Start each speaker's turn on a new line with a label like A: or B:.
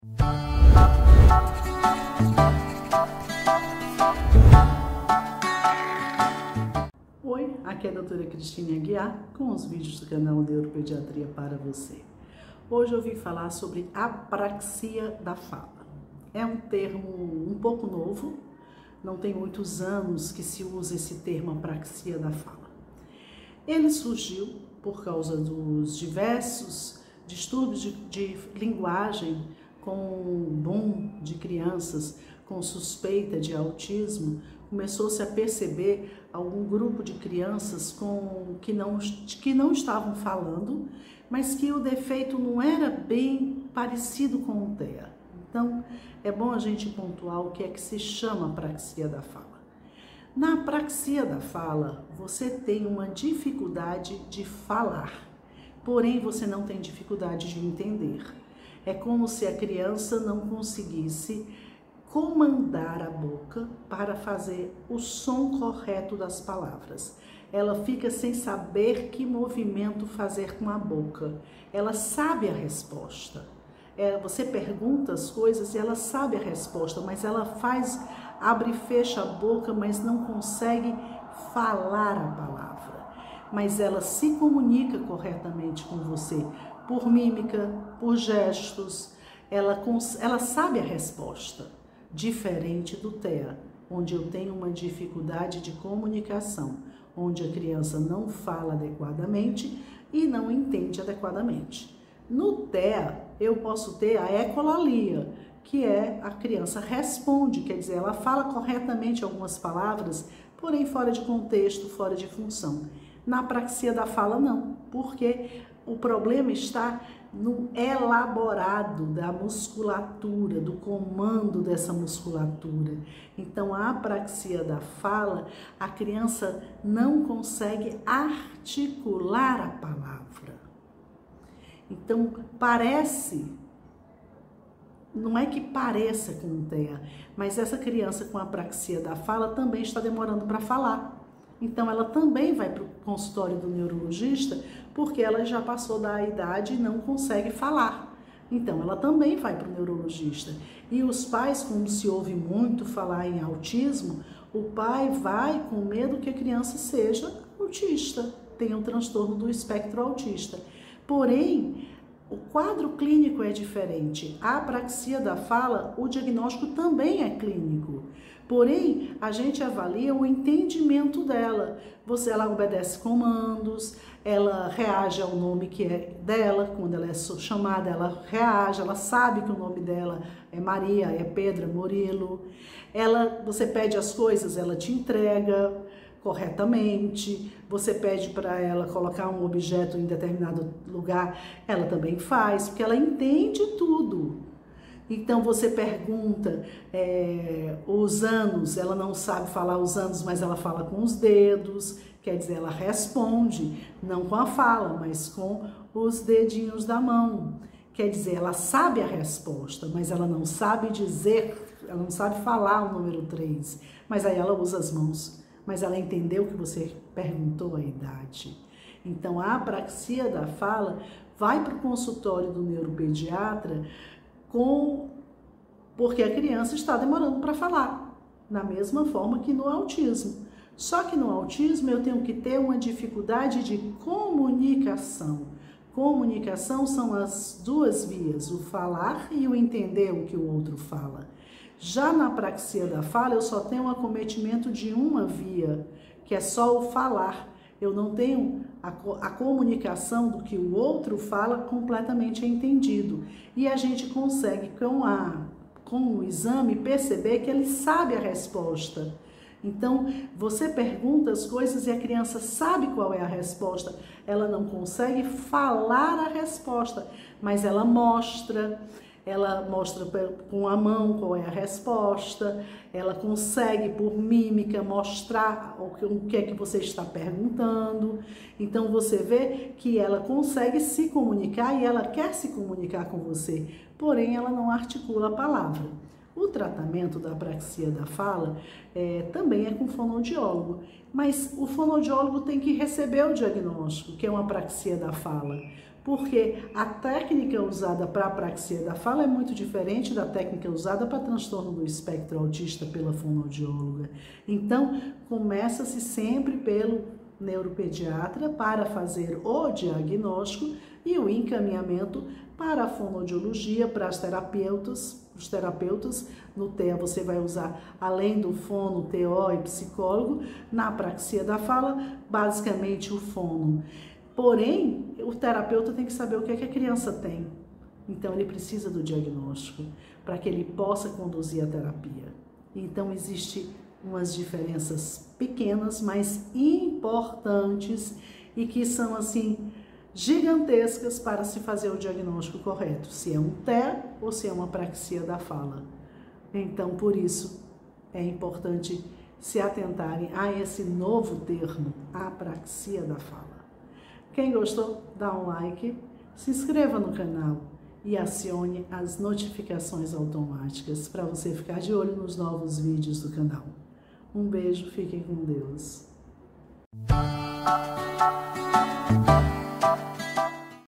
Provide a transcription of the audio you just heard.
A: Oi, aqui é a doutora Cristina Aguiar com os vídeos do canal Neuropediatria para você. Hoje eu vim falar sobre apraxia da fala. É um termo um pouco novo, não tem muitos anos que se usa esse termo apraxia da fala. Ele surgiu por causa dos diversos distúrbios de linguagem com o boom de crianças com suspeita de autismo. Começou-se a perceber algum grupo de crianças que não estavam falando, mas que o defeito não era bem parecido com o TEA. Então, é bom a gente pontuar o que é que se chama apraxia da fala. Na apraxia da fala, você tem uma dificuldade de falar, porém você não tem dificuldade de entender. É como se a criança não conseguisse comandar a boca para fazer o som correto das palavras. Ela fica sem saber que movimento fazer com a boca. Ela sabe a resposta. Você pergunta as coisas e ela sabe a resposta, mas ela abre e fecha a boca, mas não consegue falar a palavra. Mas ela se comunica corretamente com você por mímica, por gestos. Ela sabe a resposta. Diferente do TEA, onde eu tenho uma dificuldade de comunicação, onde a criança não fala adequadamente e não entende adequadamente. No TEA, eu posso ter a ecolalia, que é a criança responde, quer dizer, ela fala corretamente algumas palavras, porém fora de contexto, fora de função. Na apraxia da fala, não, porque o problema está no elaborado da musculatura, do comando dessa musculatura. Então, a apraxia da fala, a criança não consegue articular a palavra. Então, não é que pareça com o TEA, mas essa criança com apraxia da fala também está demorando para falar. Então, ela também vai para o consultório do neurologista porque ela já passou da idade e não consegue falar. Então, ela também vai para o neurologista. E os pais, como se ouve muito falar em autismo, o pai vai com medo que a criança seja autista, tenha um transtorno do espectro autista. Porém, o quadro clínico é diferente. A apraxia da fala, o diagnóstico também é clínico. Porém, a gente avalia o entendimento dela. Ela obedece comandos, ela reage ao nome que é dela, quando ela é chamada, ela reage, ela sabe que o nome dela é Maria, é Pedro, é Murilo. Você pede as coisas, ela te entrega corretamente. Você pede para ela colocar um objeto em determinado lugar, ela também faz, porque ela entende tudo. Então, você pergunta os anos, ela não sabe falar os anos, mas ela fala com os dedos, quer dizer, ela responde, não com a fala, mas com os dedinhos da mão. Quer dizer, ela sabe a resposta, mas ela não sabe dizer, ela não sabe falar o número 3, mas aí ela usa as mãos. Mas ela entendeu que você perguntou a idade. Então, a apraxia da fala vai para o consultório do neuropediatra porque a criança está demorando para falar, da mesma forma que no autismo. Só que no autismo eu tenho que ter uma dificuldade de comunicação. Comunicação são as duas vias, o falar e o entender o que o outro fala. Já na apraxia da fala, eu só tenho um acometimento de uma via, que é só o falar. Eu não tenho a comunicação do que o outro fala completamente entendido. E a gente consegue, com o exame, perceber que ele sabe a resposta. Então, você pergunta as coisas e a criança sabe qual é a resposta. Ela não consegue falar a resposta, mas ela mostra com a mão qual é a resposta, ela consegue, por mímica, mostrar o que é que você está perguntando. Então, você vê que ela consegue se comunicar e ela quer se comunicar com você, porém, ela não articula a palavra. O tratamento da apraxia da fala também é com fonoaudiólogo, mas o fonoaudiólogo tem que receber o diagnóstico, que é uma apraxia da fala, porque a técnica usada para apraxia da fala é muito diferente da técnica usada para transtorno do espectro autista pela fonoaudióloga. Então, começa-se sempre pelo neuropediatra para fazer o diagnóstico e o encaminhamento para a fonoaudiologia, para os terapeutas. No TEA você vai usar, além do fono, TO e psicólogo. Na apraxia da fala, basicamente o fono. Porém, o terapeuta tem que saber o que é que a criança tem. Então, ele precisa do diagnóstico para que ele possa conduzir a terapia. Então, existem umas diferenças pequenas, mas importantes e que são, assim, gigantescas para se fazer o diagnóstico correto. Se é um TEA ou se é uma apraxia da fala. Então, por isso, é importante se atentarem a esse novo termo, apraxia da fala. Quem gostou, dá um like, se inscreva no canal e acione as notificações automáticas para você ficar de olho nos novos vídeos do canal. Um beijo, fiquem com Deus.